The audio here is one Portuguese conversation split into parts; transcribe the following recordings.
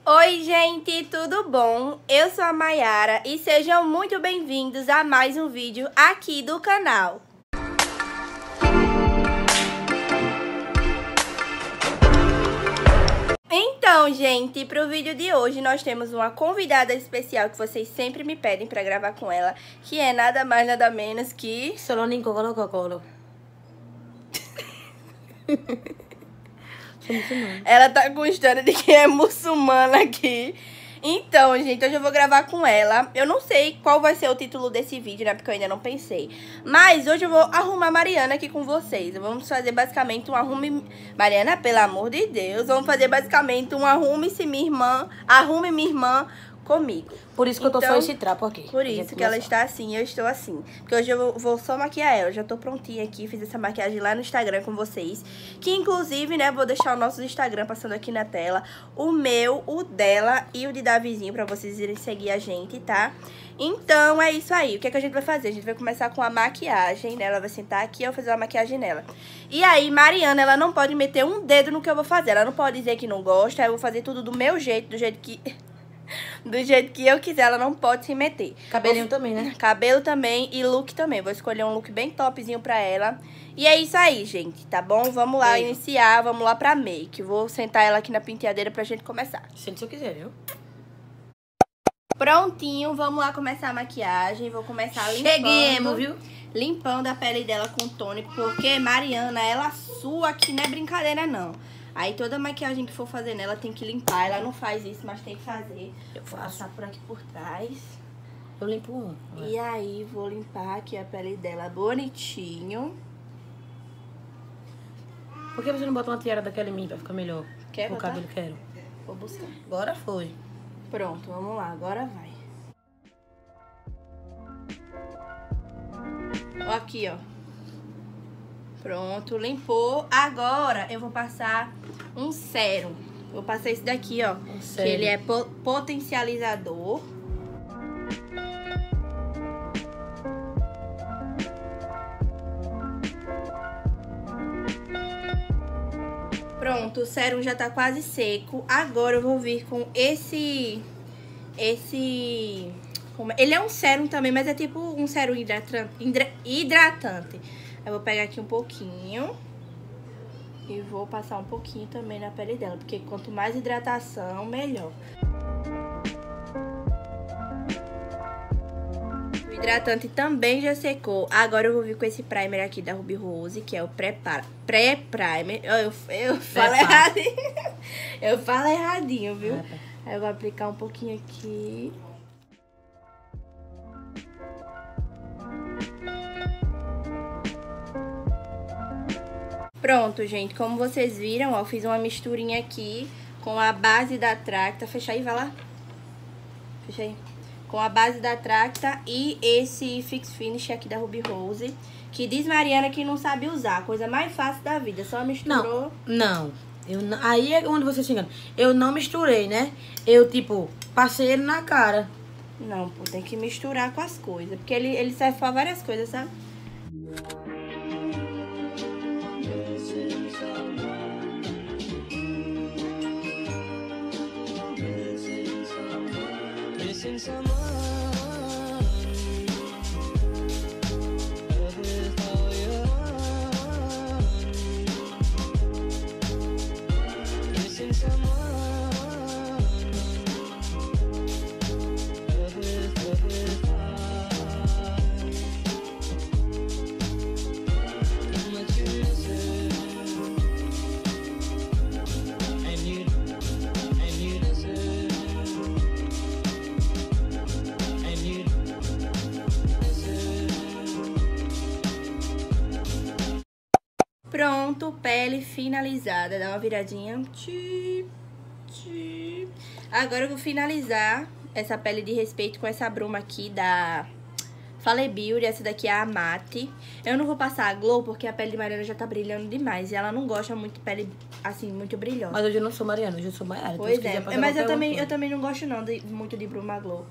Oi, gente, tudo bom? Eu sou a Mayara e sejam muito bem-vindos a mais um vídeo aqui do canal. Então, gente, pro vídeo de hoje nós temos uma convidada especial que vocês sempre me pedem pra gravar com ela, que é nada mais nada menos que... Solonincocolo. Ela tá com história de que é muçulmana aqui. Então, gente, hoje eu vou gravar com ela. Eu não sei qual vai ser o título desse vídeo, né? Porque eu ainda não pensei. Mas hoje eu vou arrumar Mariana aqui com vocês. Vamos fazer basicamente um arrume... Mariana, pelo amor de Deus. Vamos fazer basicamente um arrume-se minha irmã. Arrume minha irmã comigo. Por isso que eu tô só esse trapo aqui. Por isso que ela está assim, eu estou assim. Porque hoje eu vou só maquiar ela. Eu já tô prontinha aqui, fiz essa maquiagem lá no Instagram com vocês. Que inclusive, né, vou deixar o nosso Instagram passando aqui na tela. O meu, o dela e o de Davizinho, pra vocês irem seguir a gente, tá? Então, é isso aí. O que é que a gente vai fazer? A gente vai começar com a maquiagem, né? Ela vai sentar aqui e eu vou fazer uma maquiagem nela. E aí, Mariana, ela não pode meter um dedo no que eu vou fazer. Ela não pode dizer que não gosta. Eu vou fazer tudo do meu jeito, do jeito que eu quiser, ela não pode se meter. Cabelinho também, né? Cabelo também e look também. Vou escolher um look bem topzinho pra ela. E é isso aí, gente, tá bom? Vamos lá iniciar, vamos lá pra make. Vou sentar ela aqui na penteadeira pra gente começar. Sente se eu quiser, viu? Prontinho, vamos lá começar a maquiagem. Vou começar limpando. Cheguemos, viu? Limpando a pele dela com tônico, porque Mariana, ela sua aqui, não é brincadeira, não. Aí toda maquiagem que for fazer nela tem que limpar. Ela não faz isso, mas tem que fazer. Eu faço. Vou passar por aqui por trás. Eu limpo um. E aí, vou limpar aqui a pele dela bonitinho. Por que você não bota uma tiara daquela em mim pra ficar melhor? Quer o botar? cabelo, quero. Vou buscar. Agora foi. Pronto, vamos lá. Agora vai. Ó aqui, ó. Pronto, limpou. Agora eu vou passar um sérum. Vou passar esse daqui, ó. Que ele é potencializador. Pronto, o sérum já tá quase seco. Agora eu vou vir com esse... Ele é um sérum também, mas é tipo um sérum hidratante. Eu vou pegar aqui um pouquinho e vou passar um pouquinho também na pele dela, porque quanto mais hidratação, melhor. O hidratante também já secou. Agora eu vou vir com esse primer aqui da Ruby Rose, que é o pré-primer. Eu falo erradinho. Eu falo erradinho, viu? Aí eu vou aplicar um pouquinho aqui. Pronto, gente, como vocês viram, ó, eu fiz uma misturinha aqui com a base da Tracta. Fecha aí, vai lá. Fecha aí. Com a base da Tracta e esse Fix Finish aqui da Ruby Rose. Que diz Mariana que não sabe usar. Coisa mais fácil da vida. Só misturou. Não. Aí é onde você se engana. Eu não misturei, né? Eu, tipo, passei ele na cara. Não, pô, tem que misturar com as coisas. Porque ele serve pra várias coisas, sabe? Pronto, pele finalizada. Dá uma viradinha. Agora eu vou finalizar essa pele de respeito com essa bruma aqui da Fale Beauty. Essa daqui é a Mate. Eu não vou passar a Glow porque a pele de Mariana já tá brilhando demais. E ela não gosta muito de pele, assim, muito brilhosa. Mas hoje eu não sou Mariana, hoje eu sou Mayara. Pois é, mas eu também não gosto não muito de bruma Glow.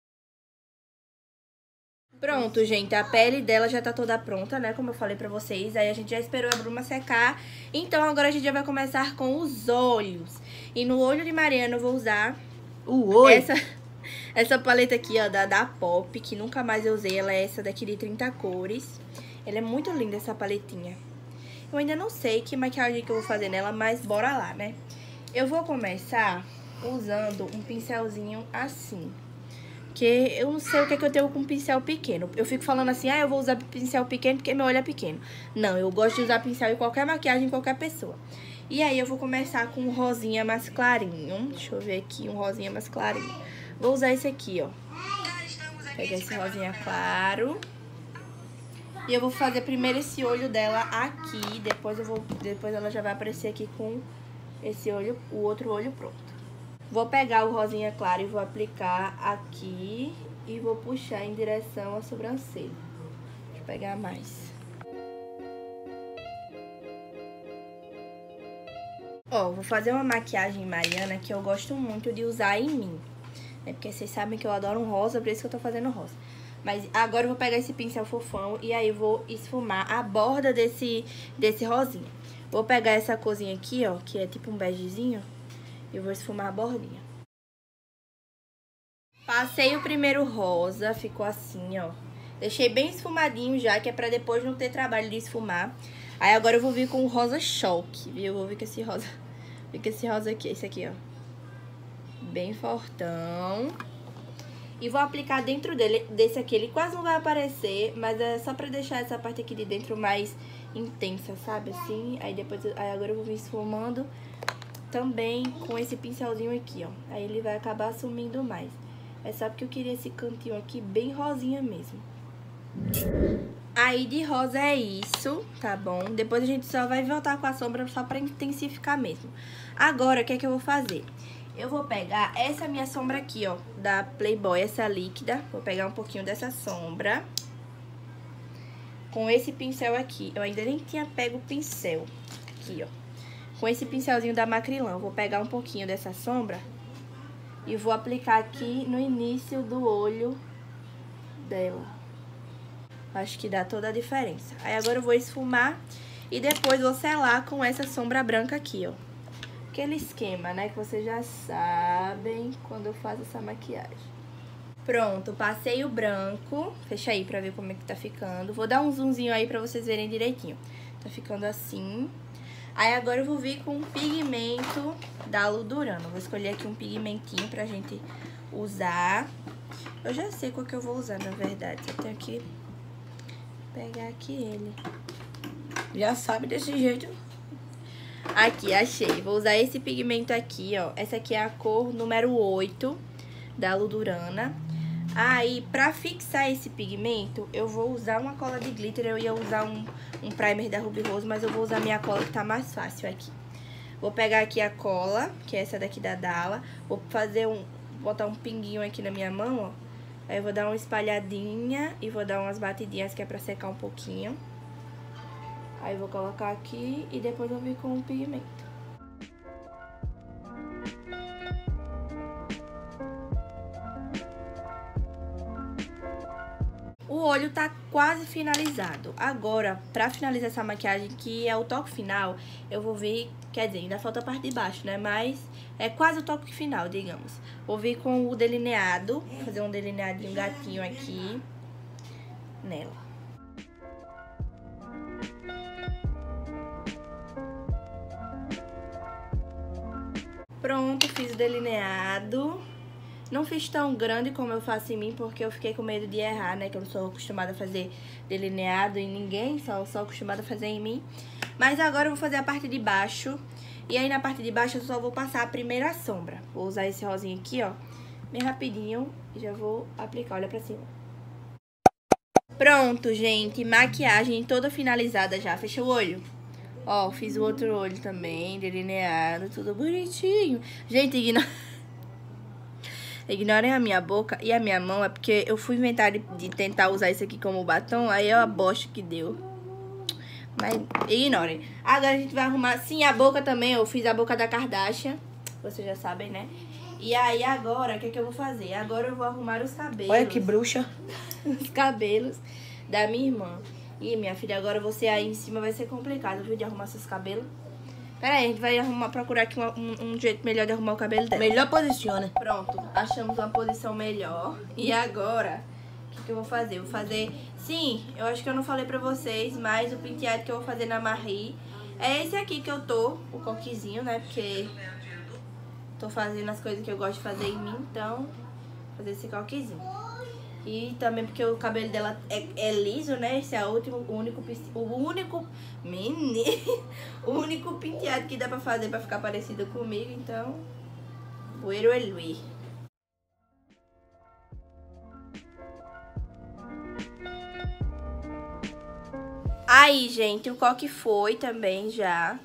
Pronto, gente, a pele dela já tá toda pronta, né, como eu falei pra vocês. Aí a gente já esperou a bruma secar. Então agora a gente já vai começar com os olhos. E no olho de Mariana eu vou usar Oi. Essa paleta aqui, ó, da Pop, que nunca mais eu usei. Ela é essa daqui de 30 cores. Ela é muito linda, essa paletinha. Eu ainda não sei que maquiagem que eu vou fazer nela, mas bora lá, né? Eu vou começar usando um pincelzinho assim. Porque eu não sei o que é que eu tenho com pincel pequeno. Eu fico falando assim, eu vou usar pincel pequeno porque meu olho é pequeno. Não, eu gosto de usar pincel em qualquer maquiagem, em qualquer pessoa. E aí eu vou começar com um rosinha mais clarinho. Deixa eu ver aqui, um rosinha mais clarinho. Vou usar esse aqui, ó. Pegar esse rosinha claro. E eu vou fazer primeiro esse olho dela aqui. Depois ela já vai aparecer aqui com esse olho, o outro olho pronto. Vou pegar o rosinha claro e vou aplicar aqui. E vou puxar em direção à sobrancelha. Deixa eu pegar mais. Ó, vou fazer uma maquiagem mariana que eu gosto muito de usar em mim. Porque vocês sabem que eu adoro um rosa, por isso que eu tô fazendo rosa. Mas agora eu vou pegar esse pincel fofão e aí vou esfumar a borda desse rosinha. Vou pegar essa corzinha aqui, ó, que é tipo um begezinho, e vou esfumar a bordinha. Passei o primeiro rosa, ficou assim, ó. Deixei bem esfumadinho já, que é pra depois não ter trabalho de esfumar. Aí agora eu vou vir com o rosa choque, viu? Eu vou vir com esse rosa, aqui, esse aqui, ó. Bem fortão. E vou aplicar dentro desse aqui. Ele quase não vai aparecer, mas é só pra deixar essa parte aqui de dentro mais intensa, sabe? Assim, aí agora eu vou vir esfumando também com esse pincelzinho aqui, ó. Aí ele vai acabar sumindo mais. É só porque eu queria esse cantinho aqui bem rosinha mesmo. Aí de rosa é isso, tá bom? Depois a gente só vai voltar com a sombra só pra intensificar mesmo. Agora, o que é que eu vou fazer? Eu vou pegar essa minha sombra aqui, ó, da Playboy, essa líquida. Vou pegar um pouquinho dessa sombra. Com esse pincel aqui. Eu ainda nem tinha pego o pincel. Aqui, ó. Com esse pincelzinho da Macrylan. Vou pegar um pouquinho dessa sombra. E vou aplicar aqui no início do olho dela. Acho que dá toda a diferença. Aí agora eu vou esfumar. E depois vou selar com essa sombra branca aqui, ó. Aquele esquema, né, que vocês já sabem quando eu faço essa maquiagem. Pronto, passei o branco. Fecha aí pra ver como é que tá ficando. Vou dar um zoomzinho aí pra vocês verem direitinho. Tá ficando assim. Aí agora eu vou vir com um pigmento da Ludurana. Vou escolher aqui um pigmentinho pra gente usar. Eu já sei qual que eu vou usar, na verdade. Eu tenho que pegar aqui ele. Já sabe desse jeito. Aqui, achei. Vou usar esse pigmento aqui, ó. Essa aqui é a cor número 8 da Ludurana. Aí, pra fixar esse pigmento, eu vou usar uma cola de glitter. Eu ia usar um primer da Ruby Rose, mas eu vou usar a minha cola que tá mais fácil aqui. Vou pegar aqui a cola, que é essa daqui da Dalla. Vou botar um pinguinho aqui na minha mão, ó. Aí eu vou dar uma espalhadinha e vou dar umas batidinhas que é pra secar um pouquinho. Aí vou colocar aqui e depois eu vir com o pigmento. O olho tá quase finalizado. Agora, pra finalizar essa maquiagem, que é o toque final, eu vou vir, quer dizer, ainda falta a parte de baixo, né? Mas é quase o toque final, digamos. Vou vir com o delineado, fazer um delineadinho gatinho aqui nela. Pronto, fiz o delineado. Não fiz tão grande como eu faço em mim, porque eu fiquei com medo de errar, né? Que eu não sou acostumada a fazer delineado em ninguém, só acostumada a fazer em mim. Mas agora eu vou fazer a parte de baixo. E aí na parte de baixo eu só vou passar a primeira sombra. Vou usar esse rosinho aqui, ó, bem rapidinho. E já vou aplicar, olha pra cima. Pronto, gente, maquiagem toda finalizada já. Fecha o olho. Ó, fiz o outro olho também, delineado, tudo bonitinho. Gente, ignorem a minha boca e a minha mão, é porque eu fui inventar de tentar usar isso aqui como batom, aí é a bosta que deu. Mas ignorem. Agora a gente vai arrumar, sim, a boca também, eu fiz a boca da Kardashian, vocês já sabem, né? E aí agora, o que é que eu vou fazer? Agora eu vou arrumar os cabelos. Olha que bruxa. Os cabelos da minha irmã. Ih, minha filha, agora você aí em cima vai ser complicado, viu, de arrumar seus cabelos. Pera aí, a gente vai procurar aqui um jeito melhor de arrumar o cabelo dela. Melhor posiciona. Pronto, achamos uma posição melhor. E agora, o que eu vou fazer? Vou fazer... Sim, eu acho que eu não falei pra vocês, mas o penteado que eu vou fazer na Marie é esse aqui que eu tô, o coquezinho, né? Porque tô fazendo as coisas que eu gosto de fazer em mim, então vou fazer esse coquezinho. E também porque o cabelo dela é liso, né? Esse é o único penteado que dá pra fazer pra ficar parecido comigo, então... Buero é Luí. Aí, gente, o coque foi também já.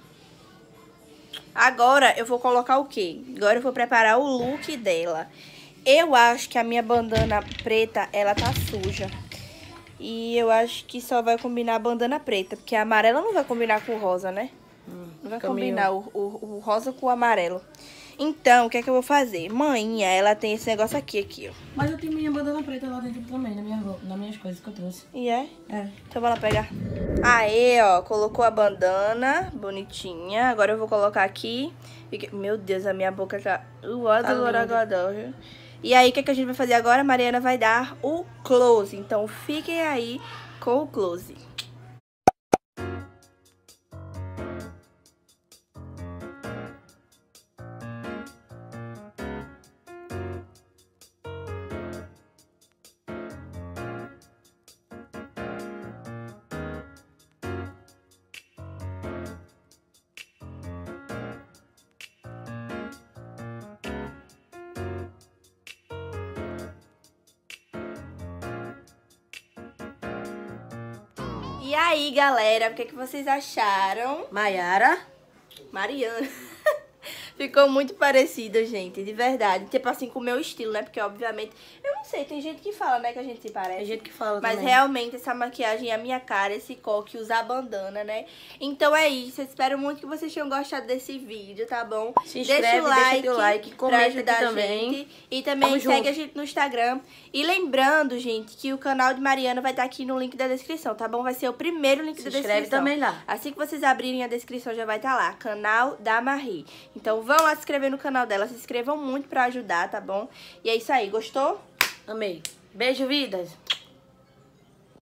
Agora eu vou colocar o quê? Agora eu vou preparar o look dela. Eu acho que a minha bandana preta, ela tá suja. E eu acho que só vai combinar a bandana preta, porque a amarela não vai combinar com o rosa, né? Não vai combinar o rosa com o amarelo. Então, o que é que eu vou fazer? Maninha, ela tem esse negócio aqui, ó. Mas eu tenho minha bandana preta lá dentro também, nas minhas coisas que eu trouxe. E é? É. Então, vai lá pegar. Aí, ó, colocou a bandana, bonitinha. Agora eu vou colocar aqui. Meu Deus, a minha boca tá... E aí, o que é que a gente vai fazer agora? A Mariana vai dar o close. Então, fiquem aí com o close. E aí, galera, o que vocês acharam? Maiara. Mariana. Ficou muito parecido, gente, de verdade. Tipo assim, com o meu estilo, né? Porque, obviamente, eu não sei, tem gente que fala, né, que a gente se parece. Tem gente que fala Mas também. realmente essa maquiagem é a minha cara, esse coque, usar bandana, né? Então é isso, eu espero muito que vocês tenham gostado desse vídeo, tá bom? Se inscreve, deixa teu like, comenta pra ajudar também. Gente. E também segue a gente no Instagram. E lembrando, gente, que o canal de Mariana vai estar aqui no link da descrição, tá bom? Vai ser o primeiro link da descrição. Se inscreve também lá. Assim que vocês abrirem a descrição já vai estar lá, canal da Marie. Então vão lá se inscrever no canal dela, se inscrevam muito pra ajudar, tá bom? E é isso aí, gostou? Amei. Beijo, vidas.